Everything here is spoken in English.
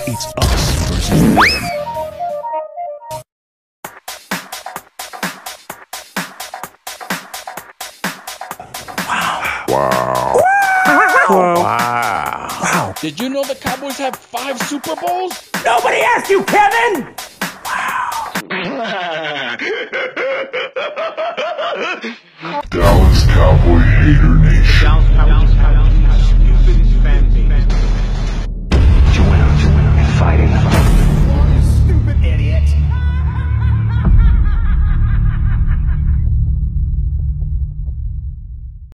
It's us versus them. Wow. Wow. Did you know the Cowboys have 5 Super Bowls? Nobody asked you, Kevin! Dallas Cowboy Hater Nation.